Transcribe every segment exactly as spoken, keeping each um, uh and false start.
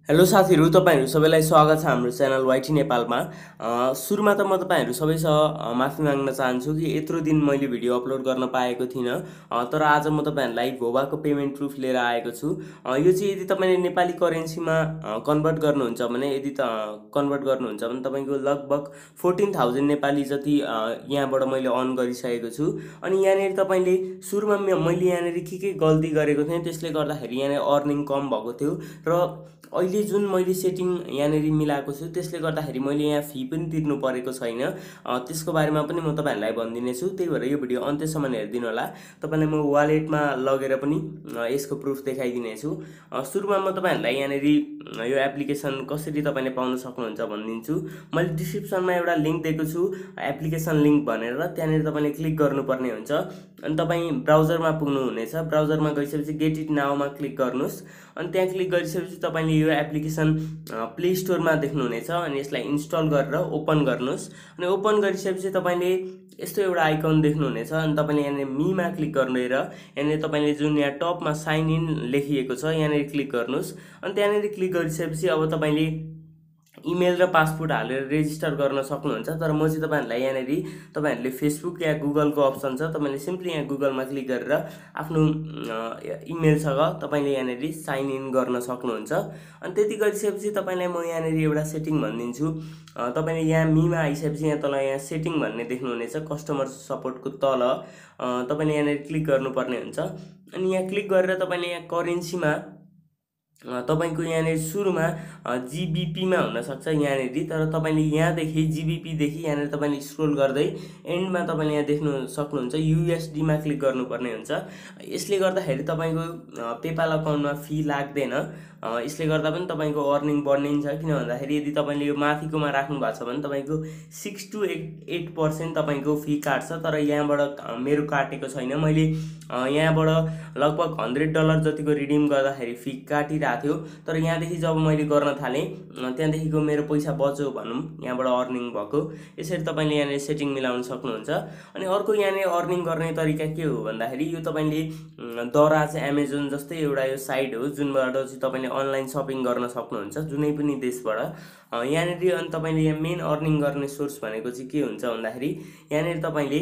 Hello साथीहरु, तपाईहरु सबैलाई स्वागत छ हाम्रो च्यानल वाइटी नेपालमा। अ सुरुमा त म तपाईहरु सबैसँग अ, माफी माग्न चाहन्छु कि यत्रो दिन मैले भिडियो अपलोड गर्न पाएको थिइनँ। अ, तर आज म तपाईहरुलाई भोबाको पेमेन्ट प्रुफ लिएर आएको छु। अ, यो चाहिँ यदि तपाईले नेपाली करेन्सीमा अ, कन्भर्ट गर्नुहुन्छ भने यदि त कन्भर्ट गर्नुहुन्छ भने तपाईको लगभग चौध हजार नेपाली जति अ, यहाँबाट मैले अर्न गरिसकेको छु। अनि यहाँनेर तपाईले सुरुमा म- मैले यहाँनेर के के गल्ती गरेको थिएँ त्यसले गर्दाखेरि यहाँनेर अर्निङ कम भएको थियो र अहिले जुन मैले सेटिङ यहाँनेर मिलाएको छु त्यसले गर्दाखेरि मैले यहाँ फी पनि तिर्नु परेको छैन। अ, त्यसको बारेमा पनि म तपाईहरुलाई भनिदिनेछु। त्यही भएर यो भिडियो अन्त्यसम्म हेरिदिनु होला। तपाईलाई म वालेटमा लगेर पनि अ, यसको प्रुफ देखाइदिनेछु। अ, सुरुमा म तपाईहरुलाई यहाँनेर अ, यो एप्लिकेसन कसरी तपाईले पाउन सक्नुहुन्छ भनिदिन्छु। मैले डिस्क्रिप्सनमा एउटा लिंक दिएको छु, एप्लिकेसन लिंक भनेर, त्यहाँनेर तपाईले क्लिक गर्नुपर्ने हुन्छ। अनि तपाई ब्राउजरमा पुग्नु हुनेछ। ब्राउजरमा गइसकेपछि गेट इट नाउमा क्लिक गर्नुस्। अनि त्यहाँ क्लिक गरिसकेपछि तपाईले यो एप्लिकेसन प्ले स्टोरमा देख्नुहुनेछ। अनि यसलाई इन्स्टल गरेर ओपन गर्नुस्। अनि ओपन गरिसकेपछि तपाईले यस्तो एउटा आइकन देख्नुहुनेछ। अनि तपाईले यहाँ मीमा क्लिक गरेर यहाँ तपाईले जुन यहाँ टपमा साइन इन लेखिएको छ यहाँनेर क्लिक गर्नुस्। अनि त्यहाँनेर क्लिक गरिसकेपछि अब तपाईले इमेल र पासवर्ड हालेर रेजिस्टर गर्न सक्नुहुन्छ। तर म चाहिँ तपाईहरुलाई यहाँनेर तपाईहरुले फेसबुक या गुगलको अप्सन छ, तपाईले सिम्पली यहाँ गुगलमा क्लिक गरेर आफ्नो इमेलसँग तपाईले यहाँनेर साइन इन गर्न सक्नुहुन्छ। अनि त्यति गरिसकेपछि तपाईलाई म यहाँनेर एउटा सेटिङ भनिदिन्छु। अ, तपाईले यहाँ मीमा आइसकेपछि यहाँ तल यहाँ सेटिङ भन्ने देख्नुहुनेछ, कस्टमर सपोर्टको तल अ, तपाईले यहाँनेर क्लिक गर्नुपर्ने हुन्छ। अनि यहाँ क्लिक गरेर तपाईले यहाँ करेन्सीमा अ, तपाईको यहाँनेर सुरुमा अ, जीबीपीमा हुनसक्छ यहाँनेर, तर तपाईले यहाँदेखि जीबीपीदेखि यहाँनेर तपाईले स्क्रोल गर्दै एन्डमा तपाईले यहाँ देख्नु सक्नुहुन्छ यूएसडीमा क्लिक गर्नुपर्ने हुन्छ। यसले गर्दाखेरि तपाईको अ, पेपाल अकाउन्टमा फी लाग्दैन। अ, यसले गर्दा पनि तपाईको अर्निङ बढ्ने छ। किन भन्दाखेरि यदि तपाईले यो माथिकोमा राख्नु भएको छ भने तपाईको six to eight eight percent तपाईको फी काट्छ। तर यहाँबाट अ, मेरो काटेको छैन। मैले अ, यहाँबाट लगभग हन्ड्रेड डलर जतिको रिडिम गर्दाखेरि फी काटिरहेको थियो। तर यहाँदेखि जब मैले गर्न थालेँ अ, त्यहाँदेखिको मेरो पैसा बच्यो भनौँ, यहाँबाट अर्निङ भएको। यसरी तपाईले यहाँनिर सेटिङ मिलाउन सक्नुहुन्छ। अनि अर्को यहाँनिर अर्निङ गर्ने तरिका के हो भन्दाखेरि यो तपाईले अम, दराज एमाजोन जस्तै एउटा यो साइट हो जुनबाट चाहिँ तपाईले अनलाइन सपिङ गर्न सक्नुहुन्छ जुनै पनि देशबाट। अ, यहाँनिर अनि तपाईले यहाँ मेन अर्निङ गर्ने सोर्स भनेको चाहिँ के हुन्छ भन्दाखेरि यहाँनिर तपाईले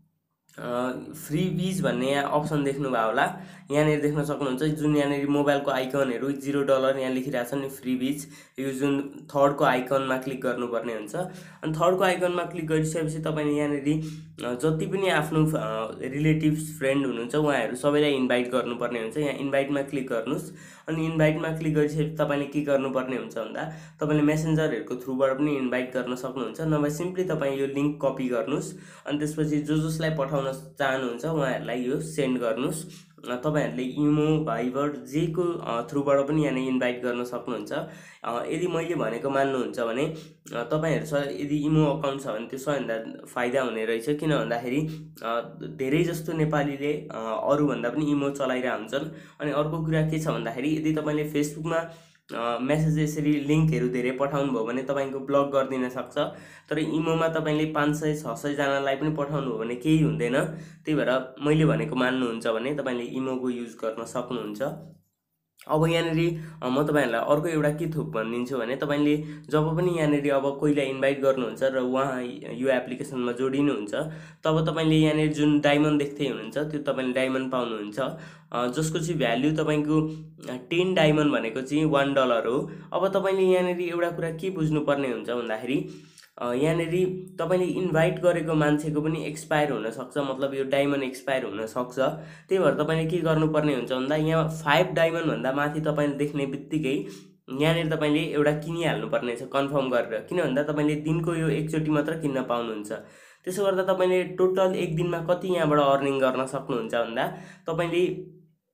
फ्री बीज भन्ने यहाँ अप्सन देख्नुभयो होला, यहाँनिर देख्न सक्नुहुन्छ जुन यहाँनिर मोबाइलको आइकनहरू जिरो डलर यहाँ लेखिरहेको छ नि फ्री बीज, यो जुन थर्डको आइकनमा क्लिक गर्नुपर्ने हुन्छ। अनि थर्डको आइकनमा क्लिक गरिसकेपछि तपाईले यहाँनिर अ, जति पनि आफ्नो रिलेटिभ्स फ्रेन्ड हुनुहुन्छ उहाँहरू सबैलाई इन्भाइट गर्नुपर्ने हुन्छ। यहाँ इन्भाइटमा क्लिक गर्नुस्। अनि इन्भाइटमा क्लिक गरिसकेपछि तपाईले के गर्नुपर्ने हुन्छ भन्दा तपाईले मेसेन्जरहरूको थ्रुबाट पनि इन्भाइट गर्न सक्नुहुन्छ, नभए सिम्पली तपाईँ यो लिङ्क कपी गर्नुस्। अनि त्यसपछि जो जसलाई पठाउन चाहनुहुन्छ उहाँहरूलाई यो सेन्ड गर्नुस्। अ, तपाईहरूले इमो, भाइबर जेको अ, थ्रुबाट पनि यहाँ इन्भाइट गर्न सक्नुहुन्छ। अ, यदि मैले भनेको मान्नुहुन्छ भने अ, तपाईहरूसँग यदि इमो अकाउन्ट छ भने त्यो सबैभन्दा फाइदा हुने रहेछ। किन भन्दाखेरि अ, धेरै जस्तो नेपालीले अ, अरूभन्दा पनि इमो चलाइरहेका हुन्छन्। अनि अर्को कुरा के छ भन्दाखेरि यदि तपाईले फेसबुकमा मेसेज यसरी लिङ्कहरू धेरै पठाउनु भयो भने तपाईँको ब्लक गरिदिन सक्छ। तर इमोमा तपाईँले पाँच सय छ सयजनालाई पनि पठाउनु हो भने केही हुँदैन। त्यही भएर मैले भनेको मान्नुहुन्छ भने तपाईँले इमोको युज गर्न सक्नुहुन्छ। अब यहाँनिर अ, म तपाईहरुलाई अर्को एउटा के थोक भनिदिन्छु भने तपाईले जब पनि यहाँनिर अब कोहीलाई इन्भाइट गर्नुहुन्छ र उहाँ यो एप्लिकेसनमा जोडिनुहुन्छ तब तपाईले यहाँनिर जुन डायमन्ड देख्दै हुनुहुन्छ त्यो तपाईले डायमन्ड पाउनुहुन्छ, अ, जसको चाहिँ भ्याल्यु तपाईको टेन डायमन्ड भनेको चाहिँ वान डलर हो। अब तपाईले यहाँनिर एउटा कुरा के बुझ्नुपर्ने हुन्छ भन्दाखेरि अ, यहाँनिर तपाईले इन्भाइट गरेको मान्छेको पनि एक्सपायर हुनसक्छ, मतलब यो डायमन्ड एक्सपायर हुनसक्छ। त्यही भएर तपाईले के गर्नुपर्ने हुन्छ भन्दा यहाँ फाइभ डायमन्डभन्दा माथि तपाईले देख्ने बित्तिकै यहाँनिर तपाईले एउटा किनिहाल्नुपर्ने छ कन्फर्म गरेर। किन भन्दा तपाईले दिनको यो एकचोटि मात्र किन्न पाउनुहुन्छ। त्यसो गर्दा तपाईले टोटल एक दिनमा कति यहाँबाट अर्निङ गर्न सक्नुहुन्छ भन्दा तपाईले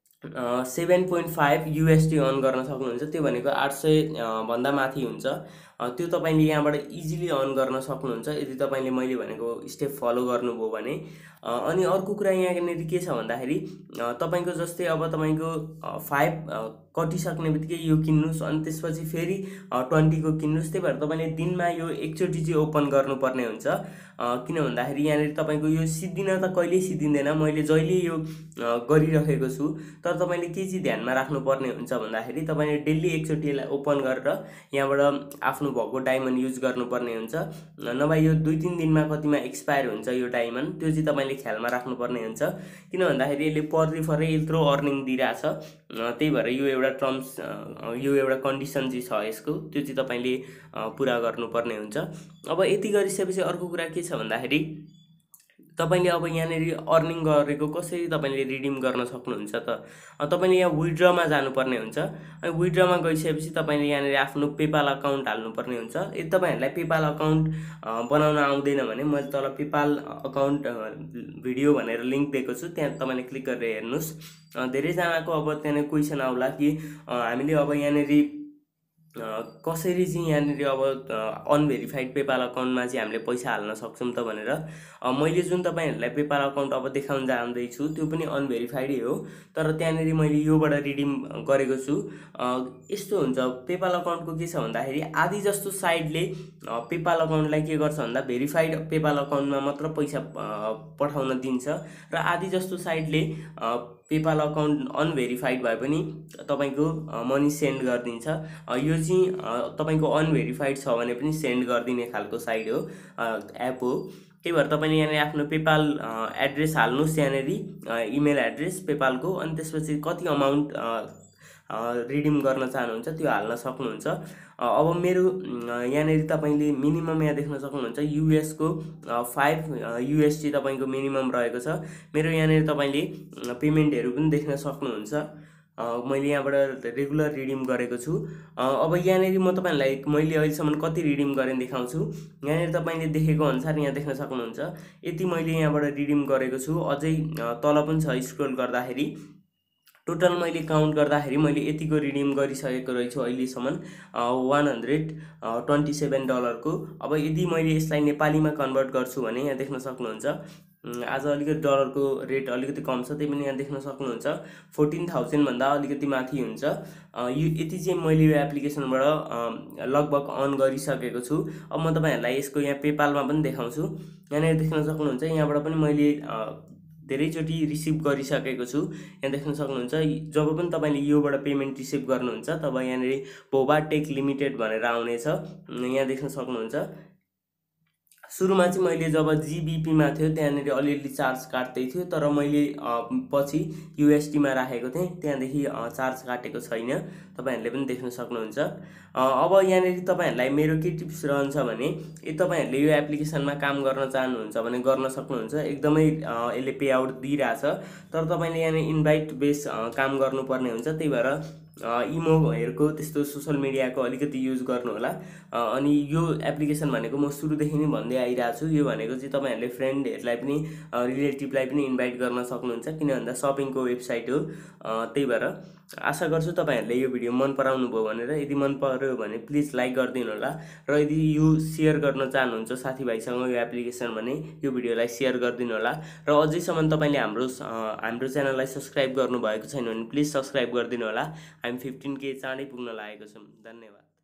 seven point five USD earn गर्न सक्नुहुन्छ। त्यो भनेको आठ सय अ, भन्दा माथि हुन्छ। त्यो तपाईले यहाँबाट इजिली अर्न गर्न सक्नुहुन्छ यदि तपाईले मैले भनेको स्टेप फलो गर्नुभयो भने। अनि अर्को कुरा यहाँनिर के छ भन्दाखेरि तपाईको जस्तै अब तपाईको फाइभ कटिसक्ने बित्तिकै यो किन्नुस् अनि त्यसपछि फेरि ट्वेन्टी को किन्नुस्। त्यही भएर तपाईले दिनमा यो एकचोटि चाहिँ ओपन गर्नुपर्ने हुन्छ। किन भन्दाखेरि यहाँनिर तपाईको यो सिद्धिन त कहिल्यै सिद्धिँदैन, मैले जहिले यो गरिरहेको छु। तर तपाईले के चाहिँ ध्यानमा राख्नुपर्ने हुन्छ भन्दाखेरि तपाईले डेली एकचोटि यसलाई ओपन गरेर यहाँबाट आफ्नो भएको डायमन्ड युज गर्नुपर्ने हुन्छ। नभए यो दुई तीन दिनमा कतिमा एक्सपायर हुन्छ यो डायमन्ड, त्यो चाहिँ तपाईले ख्यालमा राख्नुपर्ने हुन्छ। किन भन्दाखेरि यसले पर रिफरै यत्रो अर्निङ दिइरहेछ। त्यही भएर यो एउटा टर्म्स यो एउटा कन्डिसन चाहिँ छ यसको, त्यो चाहिँ तपाईले पुरा गर्नुपर्ने हुन्छ। अब यति गरिसकेपछि अर्को कुरा के छ भन्दाखेरि तपाईले अब यहाँनिर अर्निङ गरेको कसरी तपाईले रिडिम गर्न सक्नुहुन्छ त? तपाईले यहाँ विथड्रमा जानुपर्ने हुन्छ। अनि विथड्रमा गइसकेपछि तपाईले यहाँनिर आफ्नो पेपाल अकाउन्ट हाल्नुपर्ने हुन्छ। यदि तपाईहरुलाई पेपाल अकाउन्ट बनाउन आउँदैन भने मैले तल पेपाल अकाउन्ट भिडियो भनेर लिंक दिएको छु, त्यहाँ तपाईले क्लिक गरेर हेर्नुस्। धेरै जनाको अब त्यहाँ क्वेशन आउला कि हामीले अब यहाँनिर कसरी चाहिँ यहाँनिर अब अनभेरिफाइड पेपाल अकाउन्टमा चाहिँ हामीले पैसा हाल्न सक्छौं त भनेर। मैले जुन तपाईहरुलाई पेपाल अकाउन्ट अब देखाउन जाँदै छु त्यो पनि अनभेरिफाइडै हो, तर त्यहाँनिर मैले योबाट रिडिम गरेको छु। यस्तो हुन्छ पेपाल अकाउन्टको के छ भन्दाखेरि आधी जस्तो साइटले पेपाल अकाउन्टलाई के गर्छ भन्दा भेरिफाइड पेपाल अकाउन्टमा मात्र पैसा पठाउन दिन्छ र आधी जस्तो साइटले पेपाल अकाउन्ट अनभेरिफाइड भए पनि तपाईको मनी सेन्ड गर्दिन्छ। यो चाहिँ तपाईको अनभेरिफाइड छ भने पनि सेन्ड गर्दिने खालको साइट हो, एप हो। त्यही भएर तपाईले यहाँ आफ्नो पेपाल एड्रेस हाल्नुस्, यहाँनिर इमेल एड्रेस पेपालको, अनि त्यसपछि कति अमाउन्ट रिडिम गर्न चाहनुहुन्छ त्यो हाल्न सक्नुहुन्छ। अब मेरो यहाँनिर तपाईले मिनिमम यहाँ देख्न सक्नुहुन्छ युएस को फाइभ युएसडी तपाईको मिनिमम रहेको छ। मेरो यहाँनिर तपाईले पेमेन्टहरु पनि देख्न सक्नुहुन्छ। मैले यहाँबाट रेगुलर रिडिम गरेको छु। अब यहाँनिर म तपाईहरुलाई मैले अहिलेसम्म कति रिडिम गरेँ देखाउँछु। यहाँनिर तपाईले देखेको अनुसार यहाँ देख्न सक्नुहुन्छ यति मैले यहाँबाट रिडिम गरेको छु। अझै तल पनि छ स्क्रोल गर्दाखेरि टोटल मैले काउन्ट गर्दाखेरि मैले यतिको रिडिम गरिसकेको रहेछु अहिलेसम्म वान हन्ड्रेड ट्वेन्टी सेभेन डलरको। अब यदि मैले यसलाई नेपालीमा कन्भर्ट गर्छु भने यहाँ देख्न सक्नुहुन्छ आज अलिकति डलरको रेट अलिकति कम छ, त्यही पनि यहाँ देख्न सक्नुहुन्छ फोर्टिन थाउजन्ड भन्दा अलिकति माथि हुन्छ। यो यति चाहिँ मैले यो एप्लिकेसनबाट लगभग अन गरिसकेको छु। अब म तपाईहरुलाई यसको यहाँ पेपालमा पनि देखाउँछु। यहाँनिर देख्न सक्नुहुन्छ यहाँबाट पनि मैले धेरैचोटि रिसिभ गरिसकेको छु। यहाँ देख्न सक्नुहुन्छ जब पनि तपाईले योबाट पेमेन्ट रिसिभ गर्नुहुन्छ तब यहाँनिर बोबा टेक लिमिटेड भनेर आउनेछ। यहाँ देख्न सक्नुहुन्छ सुरुमा चाहिँ मैले जब जीबीपी मा थियो त्यहाँनिर अलिअलि चार्ज काट्दै थियो, तर मैले पछि युएसडी मा राखेको थिएँ, त्यहाँदेखि चार्ज काटेको छैन। तपाईहरुले पनि देख्न सक्नुहुन्छ। अब यहाँनिर तपाईहरुलाई मेरो के टिप्स रहन्छ भने यदि तपाईहरुले यो एप्लिकेसनमा काम गर्न चाहनुहुन्छ भने गर्न सक्नुहुन्छ। एकदमै यसले पे आउट दिइराछ, तर तपाईले यहाँ इन्भाइट बेस काम गर्नुपर्ने हुन्छ। त्यही भएर इमोहरुको त्यस्तो सोशल मिडियाको अलिकति युज गर्नु होला। अनि यो एप्लिकेसन भनेको म सुरुदेखि नै भन्दै आइरहेको छु, यो भनेको चाहिँ तपाईहरुले फ्रेन्डहरुलाई पनि रिलेटिभलाई पनि इन्भाइट गर्न सक्नुहुन्छ, किन भन्दा शपिङको वेबसाइट हो। त्यही भएर आशा गर्छु तपाईहरुले यो भिडियो मन पराउनु भयो भनेर। यदि मन पर्यो भने प्लिज लाइक गरिदिनु होला र यदि यो शेयर गर्न चाहनुहुन्छ साथीभाइसँग यो एप्लिकेसन भने यो भिडियोलाई शेयर गरिदिनु होला। र अझैसम्म तपाईले हाम्रो हाम्रो च्यानललाई सब्स्क्राइब गर्नु भएको छैन भने प्लिज सब्स्क्राइब गरिदिनु होला। हामी फिफ्टिन के चाँडै पुग्न लागेको छौं। धन्यवाद।